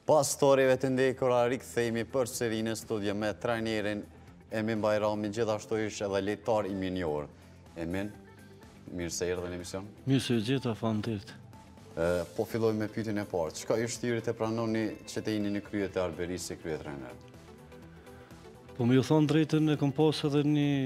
Pas storeve të ndekura, rikthehemi përsëri në studio me trajnerin Emin Bajrami, gjithashtu është edhe lojtar i minjor. Emin, mirë se erdhe në emision. Mirë se gjitha, faleminderit. Po filloj me pyetjen e parë. Çka i shtyrë të pranoni që të jeni në krye të Arberisë si krye trajner? Po më ju thonë drejtën, e kam pas edhe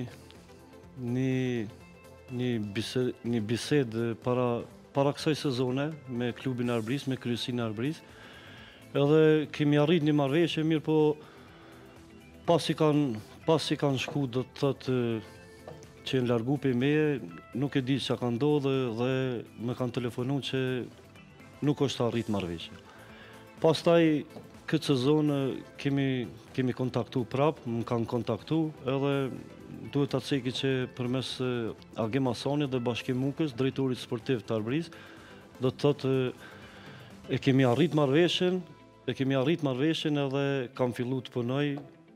një bisedë para kësaj sezone me klubin e Arbërisë, me kryesinë e Arbërisë. Edhe kemi arrit një marrëveshje mirë, po pasi kanë shku, do të thotë që në largu për meje, nuk e di që ka ndodhë dhe me kanë telefonu që nuk është arrit marrëveshje. Pastaj këtë sezon kemi kontaktu prapë, më kanë kontaktu, edhe duhet të ceki që përmes Agim Hasanit dhe Bashkim Mukës, drejtorit sportiv të Arbërisë, do të thotë e kemi arrit marrëveshjen edhe kam fillu të punoj.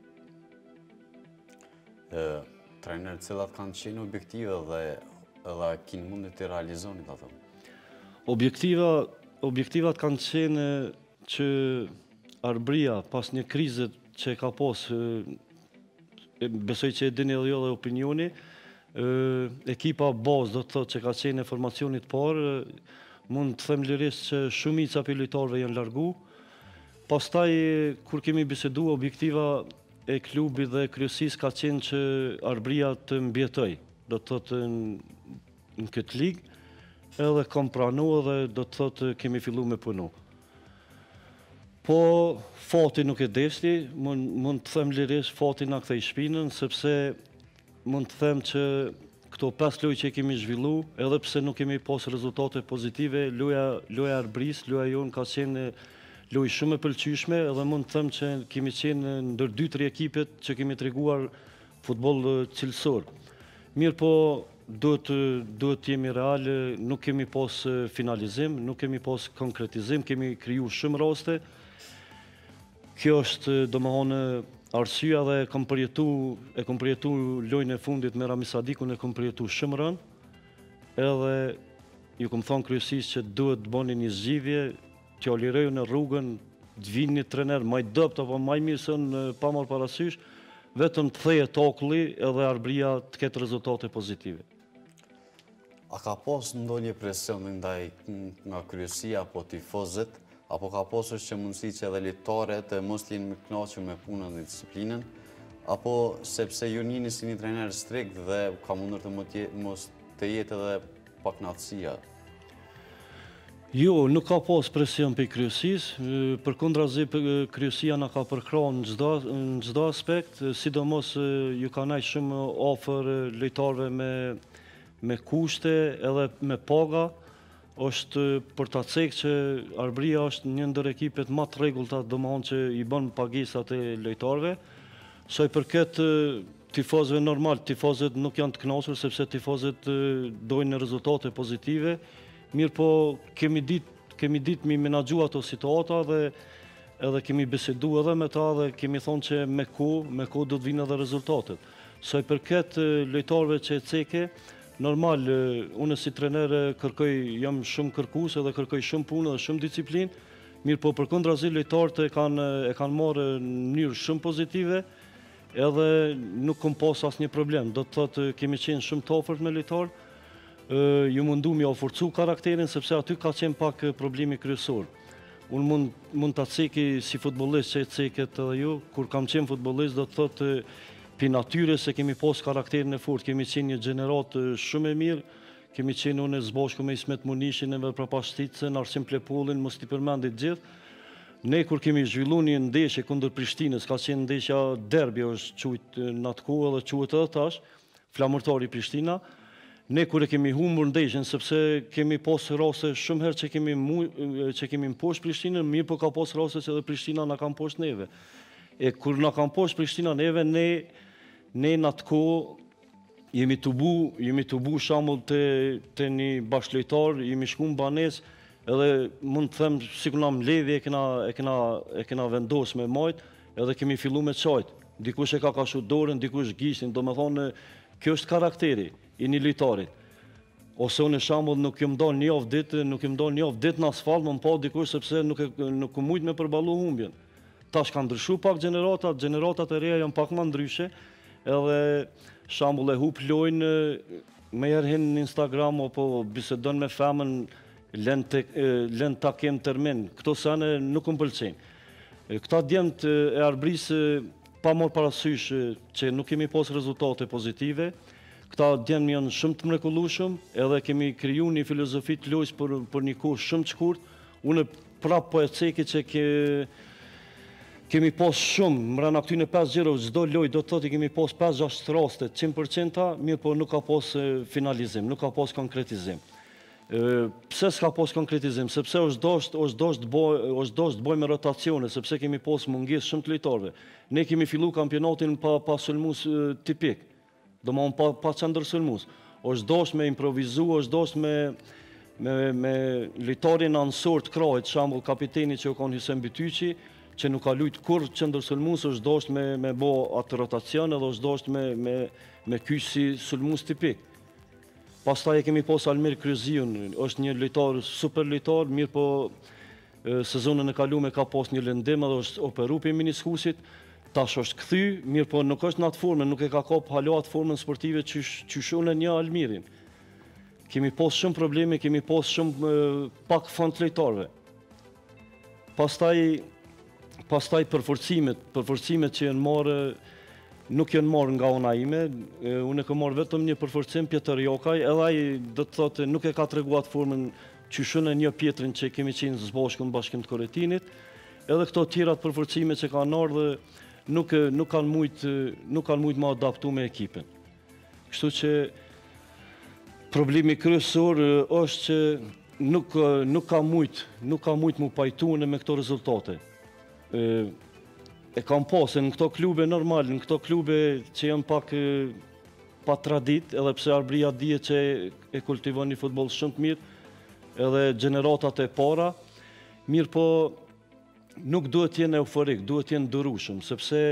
Trajner, cilat kanë qenë objektive dhe kinë mundet të realizonit ato? Objektivat kanë qenë që Arbëria, pas një krizet që ka pas, besoj që e dini edhe jo dhe opinioni, ekipa bazë do të thotë që ka qenë e formacionit parë, mund të them lirisht që shumica për lojtarëve janë largu. Pastaj, kur kemi bisedu, objektiva e klubi dhe kryesisë ka qenë që Arbëria të mbjetoj, do të thotë në këtë ligë, edhe kam pranu dhe do të thotë kemi fillu me punu. Po, fati nuk e deshti, mund të them lirisht fati na kthej shpinën, sepse mund të them që këto 5 lojë që kemi zhvillu, edhe pse nuk kemi pas rezultate pozitive, loja Arbërisë, loja jonë ka qenë lojë shumë e pëlqyeshme, edhe mund të them që kemi qenë ndër 2-3 ekipet që kemi treguar futboll cilësor. Mirë po, duhet jemi real, nuk kemi pas finalizim, nuk kemi pas konkretizim, kemi kriju shumë raste. Kjo është domethënë arsyeja dhe e kam përjetu lojën e fundit me Rami Sadikun, e kam përjetu shumë rënd, edhe ju kam thonë kryesisht që duhet të bëni një zgjidhje, t'ja lirojë në rrugën, të vinë një trener maj dopt apo maj mirë se në pa marrë parasysh, vetëm të theje tokulli edhe Arbëria të ketë rezultate pozitive. A ka pas ndonjë presion ndaj nga kryesia apo tifozët, apo ka pasur që mundësi që edhe lojtarët mos jenë më kënaqur me punën dhe disiplinën, apo sepse ju njihni si një trajner strikt dhe ka mundur të mos të jetë edhe pak knatësia? Jo, nuk ka pas presion për kryesisë, përkundrazi kryesia na ka përkrahur në çdo aspekt, sidomos ju ka nejtë shumë ofër lojtarëve me kushte edhe me paga. Është për ta cekë që Arbëria është një ndër ekipet më të rregullta, domethënë që i bën pagesat e lojtarëve. Sa i përket tifozëve, normal, tifozët nuk janë të kënaqur sepse tifozët dojnë rezultate pozitive. Mirë po, kemi ditë mi menaxhu ato situata dhe edhe kemi bisedu edhe me ta dhe kemi thonë që me kohë do të vinë edhe rezultatet. Sa i përket lojtarëve që e ceke, normal, unë si trener jam shumë kërkues edhe kërkoj shumë punë dhe shumë disiplinë, mirë po përkundrazi lojtarët e kanë marrë në mënyrë shumë pozitive, edhe nuk kam pas asnjë problem. Do të thotë kemi qenë shumë të afërt me lojtarë, ju mundu mi forcu karakterin, sepse aty ka qenë pak problemi kryesor. Unë mund të ceki si futbollist që e ceket edhe ju, kur kam qenë futbollist do të thotë pi natyre se kemi pas karakterin e fort, kemi qenë një gjenerat shumë e mirë, kemi qenë unë zbashku me Ismet Munishin e Veprapashticën, Arsim Plepullin, mos t'i përmendit gjithë. Ne kur kemi zhvillu një ndeshje kundër Prishtinës, ka qenë ndeshja derbi, është quajt në atë kohë edhe quhet edhe tash, Flamurtari Prishtina. Ne kur e kemi humbur ndeshjen, sepse kemi pas raste shumë herë që kemi mposhtë Prishtinën, mirë po ka pas raste që edhe Prishtina na ka mposhtë neve. E kur na ka mposhtë Prishtina neve, ne në atë kohë jemi të bu shembull te një bashkëlojtar, jemi shku në banesë, edhe mund të them sikur na mbledhje e kena vendosur me majt, edhe kemi fillu me çajt. Dikush e ka kashu dorën, dikush gishtin, domethënë kjo është karakteri i një lojtari. Ose unë shembull nuk jam dalë një javë ditë në asfalt, më pa dikush sepse nuk mujt me përballu humbjen. Tash ka ndryshu pak gjeneratat e reja janë pak më ndryshe, edhe shembull e hub lojnë, me herë hin në Instagram apo bisedon me femën, lën takim termin. Këto sene nuk më pëlqejnë. Këta djemt e Arbrisë pa marrë parasysh që nuk kemi pas rezultate pozitive. Këta djemt janë shumë të mrekullueshëm, edhe kemi kriju një filozofi të lojës për një kohë shumë të shkurt. Unë prap po e ceki që kemi pas shumë, mrena këtyne 5 gjirave, çdo lojë do të thotë kemi pas 5-6 raste, 100%, mirë po nuk ka pas finalizim, nuk ka pas konkretizim. Pse s'ka pas konkretizim? Sepse është dosht të bojmë rotacione, sepse kemi pas mungesë shumë të lojtarëve. Ne kemi fillu kampionatin pa sulmues tipik, domethënë pa qendër sulmues. Është dosht me improvizu, është dosht me lojtarin ansor të krahit, shembull kapiteni që u kanë Hysem Bytyqi, që nuk ka lujt kur qendër sulmues, është dosht me bo atë rotacion, edhe është dosht me kyç si sulmues tipik. Pastaj e kemi pas Almir Kryziun, është një lojtar, super lojtar, mirë po sezonën e kaluar ka pas një lëndim edhe është operu për meniskusit, tash është kthy, mirë po nuk është në atë formën, nuk e ka kap hala atë formën sportive që shone një Almirin. Kemi pas shumë probleme, kemi pas shumë pak fond lojtarëve. Pastaj përforcimet që janë marrë, nuk janë marrë nga ona ime, unë e kam marrë vetëm një përforcim Pjetër Jokaj, edhe ai do të thotë nuk e ka treguar formën që shënë një Pjetrin që kemi qenë zbashkën Bashkim të Korrëtinit, edhe këto tjerat përforcime që kanë ardhur nuk kanë mujt më adaptu me ekipin. Kështu që problemi kryesor është që nuk ka mujt mu pajtuar me këto rezultate. E kam pasë në këto klube normal, në këto klube që janë pak pa tradit, edhe pse Arbria dihet që e kultivon një futboll shumë të mirë, edhe gjeneratat e para, mirë po nuk duhet jenë euforik, duhet jenë durueshëm, sepse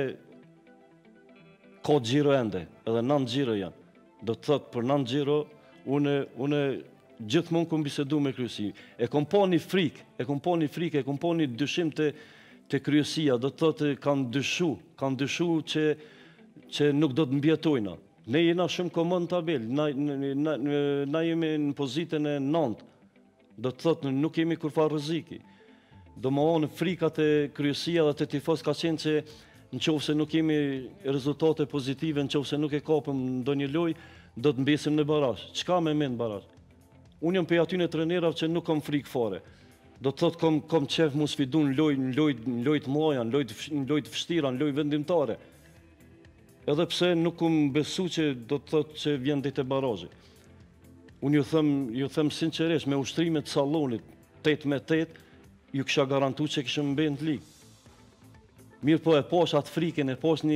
ka xhiro ende, edhe 9 xhiro janë. Do të thotë për 9 xhiro, unë gjithmonë kam bisedu me Kryesi. E kam pa një frikë, e kam pa një dyshim të kryesia, do të thotë kanë dyshu që nuk do të mbjetojna. Ne jena shumë komod në tabel, na jemi në pozitën e 9, do të thotë nuk kemi kurfar rreziki. Domethënë frikat e kryesia dhe të tifoz ka qenë që nëse nuk kemi rezultate pozitive, nëse nuk e kapëm ndonjë lojë, do të mbesim në barazh. Çka me mend barazh? Unë jam për aty në trenerave që nuk kam frikë fare. Do të thotë kom qef mu sfidu në lojë të mëdha, në lojë të vështira, në lojë vendimtare. Edhe pse nuk kam besu që do të thotë që vjen deri te barazhi. Unë ju them sinqerisht, me ushtrimet të Sallonit 8-8, ju kisha garantu që kishëm mbajtur në ligë. Mirë po e posh atë frikën, e posh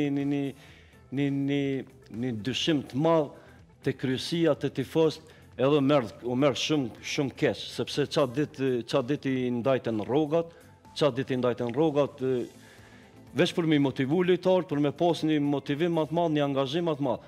një dyshim të madh te kryesia, te tifozët, edhe u merr shumë keq, sepse çat ditë i ndajten rrogat, veç për me motivu lojtarët, për me pas një motivim më të madh, një angazhim më të madh.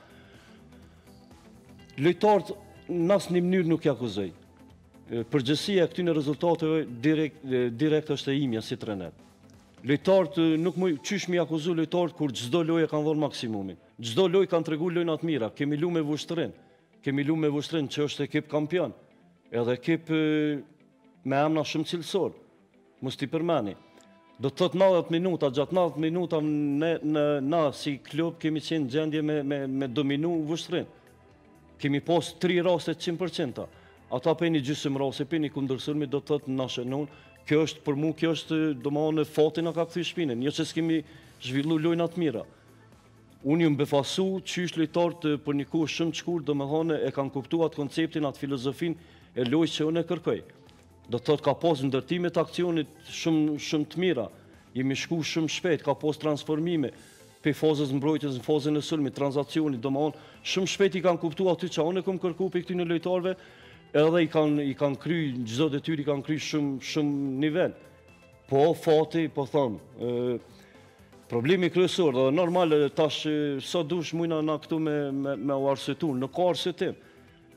Lojtarët në asnjë mënyrë nuk ja akuzoj. Përgjegjësia e këtyre rezultateve direkt është e imja si trener. Lojtarët nuk më qysh mi akuzu lojtarët kur çdo lojë kanë dhënë maksimumin. Çdo lojë kanë treguar lojëna të mira, kemi luajtur me Vushtrën. Kemi luajtur me Vushtrën që është ekip kampion, edhe ekip me emra shumë cilësor. Mos t'i përmeni. Do të thotë 90 minuta, gjatë 90 minuta na si klub kemi qenë gjendje me dominu Vushtrën. Kemi pas 3 raste 100%. Ata për një gjysmë raste, për një kundërsulmi do të thotë na shënon. Kjo është për mua, kjo është domethënë fati na ka kthy shpinën, jo që s'kemi zhvillu lojna të mira. Unë jam befasu qysh lojtarët për një kohë shumë të shkurtër, domethënë e kanë kuptuar atë konceptin, atë filozofinë e lojës që unë e kërkoj. Do të thotë ka pas ndërtime të aksionit shumë të mira. Jemi shku shumë shpejt, ka pas transformime pe fazës mbrojtjes në fazën e sulmit, tranzacionit, domethënë shumë shpejt i kanë kuptuar aty që unë e kam kërkuar pe këtyre lojtarëve, edhe i kanë kry çdo detyrë i kanë kry shumë nivel. Po fati, po them, problemi kryesor, dhe normal tash sa dush mujna na këtu me u arsyetu, nuk ka arsyetim.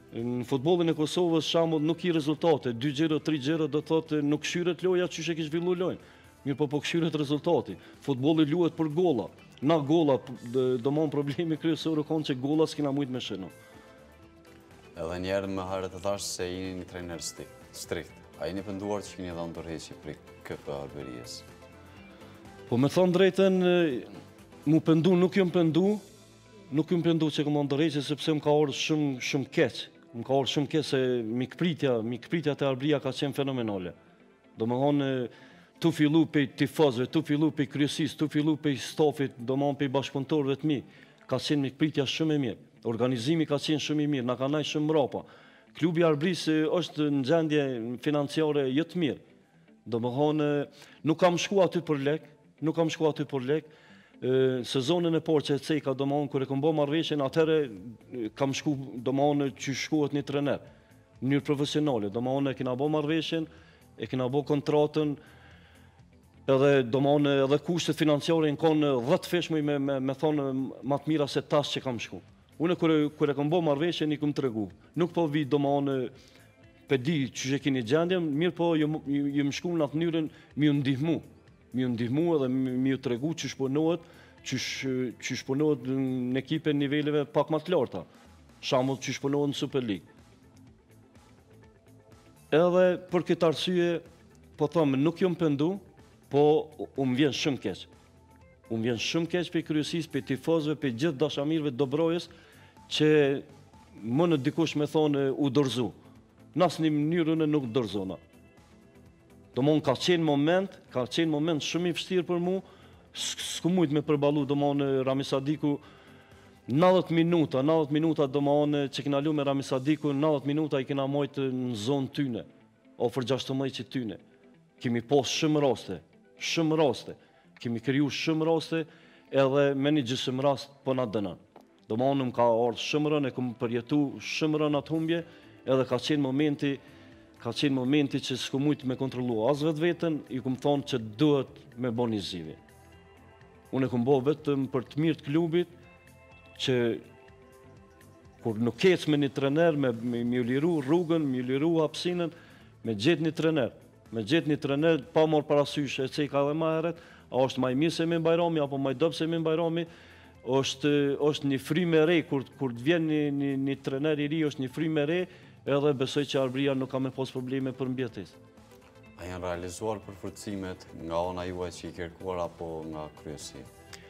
Në futbollin e Kosovës shembull nuk i rezultate, 2-0, 3-0 do thotë nuk këshyret loja çu e ke zhvillu lojën. Mirë po këshyret rezultati. Futbolli luhet për golla. Na golla domon problemi kryesor u konë që golla s'kena mujt me shënu. Edhe njerë më herët të thash se jeni një trener strikt. A jeni pënduar që keni dhënë tërheqje për KP Arbërijës? Po me thonë drejten, mu pëndu nuk jam pëndu, nuk jam pëndu që këmë ndërheqje sepse më ka orë shumë keq. Më ka orë shumë keq se mikpritja të Arbëria ka qenë fenomenale. Do më thonë, tu fillu pe tifozve, tu fillu pe kryesis, tu fillu pe stafit, do më thonë pe bashkëpunëtorëve të mi, ka qenë mikpritja shumë e mirë. Organizimi ka qenë shumë i mirë, na ka najë shumë mrapa. Klubi Arbërisë është në gjendje financiare jëtë mirë. Do më thonë, nuk kam shku aty për lek, sezonën e parë që e ceka, do më thonë, kër e kom bo marrëveshjen, atëherë kam shku, do më thonë, që shkuat një trener, në njërë profesionale, do më thonë, e kina bo marrëveshjen, e kina bo kontratën, edhe do më thonë, edhe kushtet financiare në konë 10 feshmuj me thonë matë mira se tas që kam shku. Unë kër e kom bo marrëveshjen, i kom të regu. Nuk po vi, do më thonë, pe di që që kini gjendjem, mirë po jë më shku në atë njërën mi ju ndihmu. Mi ju ndihmu edhe mi ju të regu që shponohet në ekipe në niveleve pak më të larta. Shambull që shponohet në Super League. Edhe për këtë arsye, po thëmë, nuk jom pëndu, po unë vjen shumë keq. Unë vjen shumë keq për kryesis, për tifozve, për gjithë dashamirëve të Dobrojës, që më në dikush me thonë u dorëzu. Nasë një mënyrën e nuk dorëzona. Do mon ka qenë moment shumë i vështirë për mu, s'ku mujt me përbalu, do mon Rami Sadiku, 90 minuta do mon që kina lu me Rami Sadiku, 90 minuta i kina mojtë në zonë tyne, ofër 16 që tyne. Kemi posë shumë raste, kemi kriju shumë raste, edhe me një gjysëm rast po na dënan. Do mon më ka ardhë shumë rën, e këmë përjetu shumë rën atë humbje, edhe ka qenë momenti që s'ku mujtë me kontrolu as vetë vetën, i këmë thonë që duhet me bo një zivi. Unë e këmë bo vetëm për të mirë të klubit, që kur nuk ecë me një trener, me liru rrugën, me liru hapsinën, me gjetë një trener, pa morë parasysh e ceka dhe ma heret, a është maj mirë se me Bajrami, apo maj dopë se me Bajrami, është një frymë e re, kur të vjen një trener i ri, është një frymë e re, edhe besoj që Arbëria nuk ka me pos probleme për mbjetis. A janë realizuar përforcimet nga ona juaj që i kërkuar apo nga kryesi?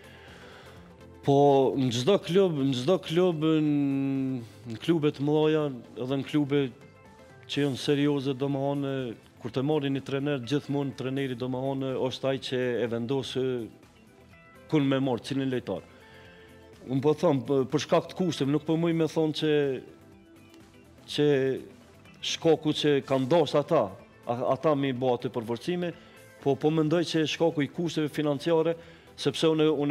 Po, në çdo klub, në klubet mëdha, edhe në klube që janë serioze, do më thonë, kur të marrë një trener, gjithmonë treneri do më thonë, është ai që e vendosë kun me marrë, cilin lejtar. Unë po thëmë, për shkak të kushteve, nuk po muj me thonë që shkaku që kanë dashur ata mi bo atë përforcime, po mendoj që shkaku i kushteve financiare, sepse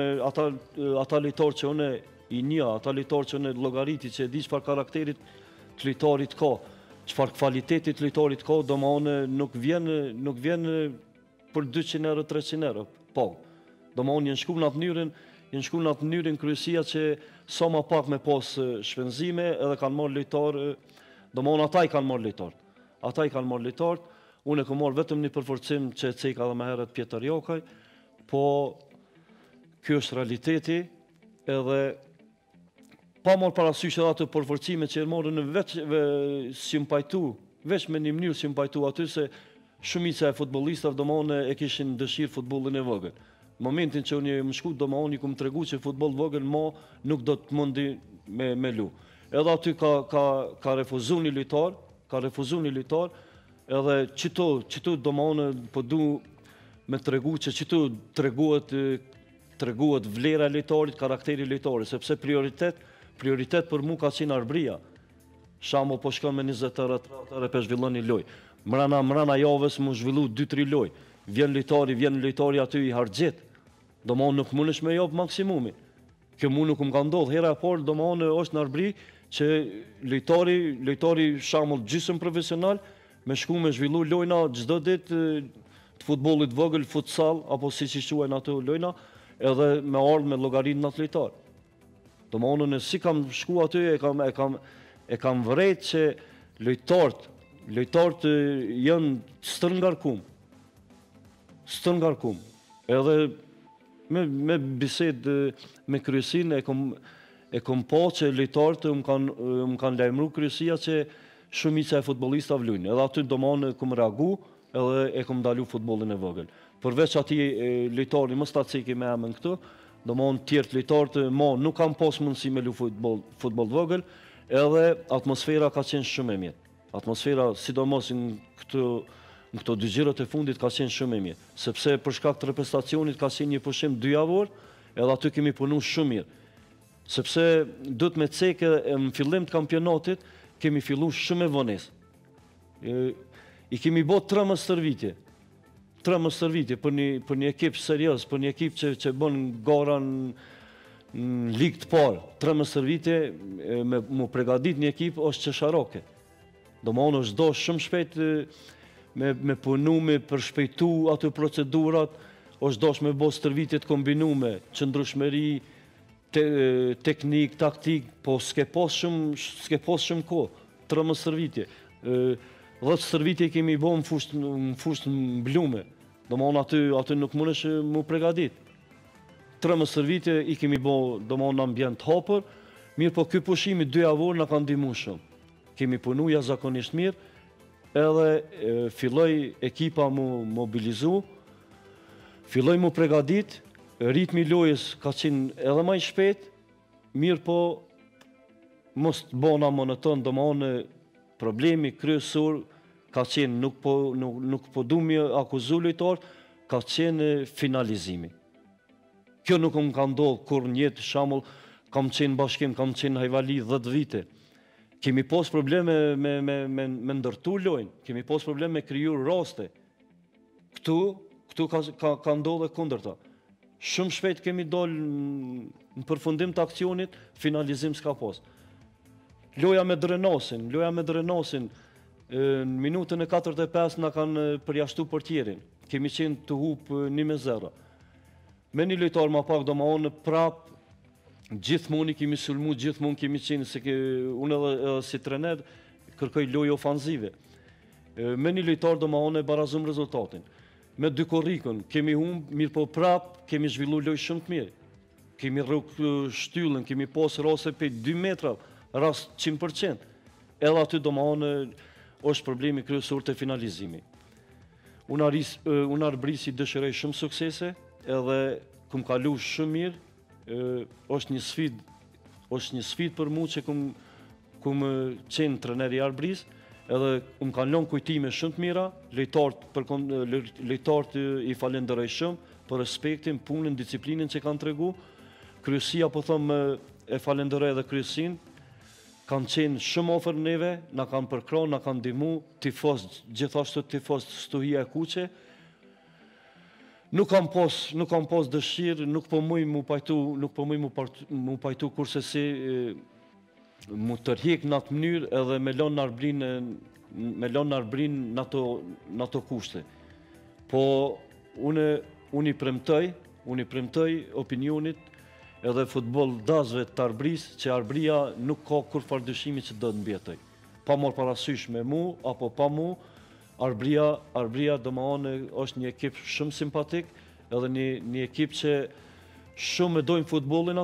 ata lojtarë që unë i një, ata lojtarë që unë llogariti, që e di çfarë karakterit të lojtarit ka, çfarë kvalitetit të lojtarit ka, do më unë nuk vjen për 200 euro, 300 euro, po. Do më unë jenë shku në atë mënyrën kryesia që sa ma pak me pas shpenzime, edhe kanë marrë lojtarë, do më unë ata i kanë marrë lojtarë, unë e kam marrë vetëm një përforcim që e ceka dhe me herët Pjetër Jokaj, po kjo është realiteti, edhe pa marrë parasysh edhe atë përforcime që e marrë në veç si më pajtu, veç me një mënyrë si më pajtu aty se shumica e futbollistëve do më unë e kishin dëshirë futbollin e vogël. Në momentin që unë më shku, do më unë i kom të regu që futbol vogël ma nuk do të mundi me lu. Edhe aty ka refuzu një lojtar, edhe qëtu do më unë po du me të regu që qëtu të reguat vlera lojtarit, karakteri lojtarit, sepse prioritet për mu ka qenë Arbëria. Shamo po shkon me 20 ore për zhvillon një loj. Mrana javës mu zhvillu 2-3 loj. Vjen lojtari aty i harxhet. Do më unë nuk mundesh me jopë maksimumi. Kjo mu nuk më ka ndodhë. Hera e parë do më unë është në Arbëri që lojtari shamull gjysëm profesional me shku me zhvillu lojna çdo ditë të futbollit vogël, futsal, apo si që quajnë ato lojna, edhe me ardhë me llogarinë në atë lojtar. Do më unë si kam shku aty, e kam vërejt që lojtarët janë stërngarkum. Edhe me bised me kryesin e kom po që lojtarët më kanë lajmëru kryesia që shumica e futbolista vlujnë. Edhe aty domon kom reagu edhe e kom dalu futbolin e vogël. Përveç ati lojtari më staciki me emën këtu, domon tjertë lojtarët nuk kam pas mundësi me lu futbol vogël, edhe atmosfera ka qenë shumë e mirë. Atmosfera, sidomos në këto 2 gjirët e fundit, ka qenë shumë e mirë. Sepse për shkak të prestacionit ka qenë një pushim 2 javor, edhe aty kemi punu shumë mirë. Sepse duhet me ceke në fillim të kampionatit, kemi fillu shumë e vones. I kemi bot 3 stërvitje. 3 stërvitje për një ekip serios, për një ekip që bën gara në ligë të parë. 3 stërvitje me mu pregadit një ekip është qesharoke. Do më onë është do shumë shpejt me punu, me përshpejtu atë procedurat, është dosh me bo stërvitjet kombinume, qëndrushmëri, teknik, taktik, po s'ke pos shumë ko, 3 stërvitje. 10 stërvitje kemi bo në fushë në blume, do më onë aty nuk mundesh mu pregadit. 3 stërvitje i kemi bo, do më onë në ambient hapër, mirë po ky pushimi 2 javor në kanë ndihmu shumë. Kemi punu jashtëzakonisht mirë, edhe filloj ekipa mu mobilizu, filloj mu pregadit, ritmi lojës ka qenë edhe maj shpejt, mirë po mos të bona monoton, do më onë problemi kryesor ka qenë, nuk po du mi akuzu lojtar, ka qenë finalizimi. Kjo nuk më ka ndodhë kur njetë, shamull, kam qenë bashkim, kam qenë Hajvali 10 vite. Kemi pos probleme me ndërtu lojnë, kemi pos probleme me kriju raste. Këtu ka ndodhë e kundërta. Shumë shpejt kemi dollë në përfundim të aksionit, finalizim s'ka pos. Loja me Drenasin, në minutën e 45 na kanë përjashtu portierin. Kemi qenë të hupë 1-0. Me një lojtar ma pak do ma onë prap, gjithmonë i kemi sulmu, gjithmonë kemi qenë, se unë edhe si trener kërkoj lojë ofanzive. Me një lojtar do ma onë e barazum rezultatin. Me dy korrikën, kemi humbë, mirë po prap, kemi zhvillu lojë shumë të mirë. Kemi rrugë shtyllën, kemi posë rase për 2 metra, rast 100%. Edhe aty do ma onë është problemi kryesor të finalizimi. Unë arbrisi dëshirej shumë suksese, edhe këm kalu shumë mirë, është një sfid për mu që këm qenë treneri arbris, edhe kanë lënë kujtime shumë të mira, lojtarët i falenderoj shumë për respektin, punën, disiplinën që kanë tregu. Kryesia, po thëmë, e falenderoj edhe kryesin, kanë qenë shumë ofër neve, na kanë përkra, na kanë ndihmu, tifoz, gjithashtu tifoz Stuhia e Kuqe. Nuk kam pas dëshirë, nuk po muj mu pajtu kurse si mu tërhik në atë mënyrë edhe me lonë arbrin në ato kushte. Po unë i premtoj opinionit edhe futbol dazve të arbris, që arbria nuk ka kur fardyshimi që do të mbjetoj. Pa mor parasysh me mu, apo pa mu, Arbria do më onë është një ekip shumë simpatik, edhe një ekip që shumë e dojnë futbolin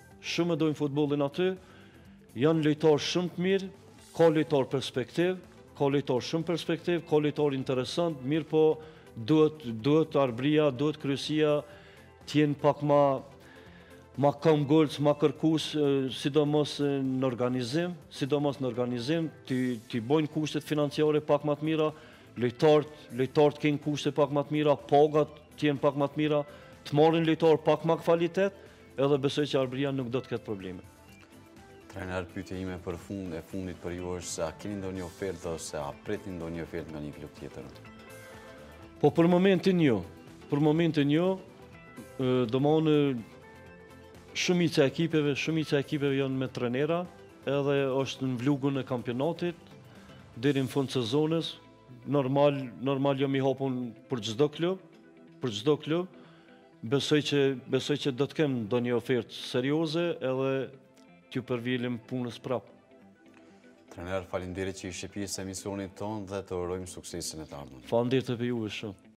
aty, janë lojtarë shumë të mirë, ka lojtarë perspektiv, ka lojtarë shumë perspektiv, ka lojtarë interesant, mirë po duhet Arbria, duhet kryesia t'jenë pak ma kam golc, ma kërkus, sidomos në organizim, t'i bojnë kushtet financiare pak ma të mira, lojtarët kënë kushte pak ma të mira, pagat t'jenë pak ma të mira, të marrin lojtarë pak ma kvalitet, edhe besoj që Arbria nuk do të ketë probleme. Trener, pyetja ime për fundit për ju është se a keni ndonjë ofertë ose a pretni ndonjë ofertë nga një klub tjetër? Po për momentin jo, do më onë shumica ekipeve janë me trenera, edhe është në vlugun e kampionatit, deri në fund sezonës, normal jam i hapun për çdo klub, besoj që do të kem ndonjë ofertë serioze edhe t'ju përvjellim punës prapë. Trener, faleminderit që ishe pjesë e emisionit tonë dhe të urojmë suksesin e të ardhmen. Faleminderit edhe juve shumë.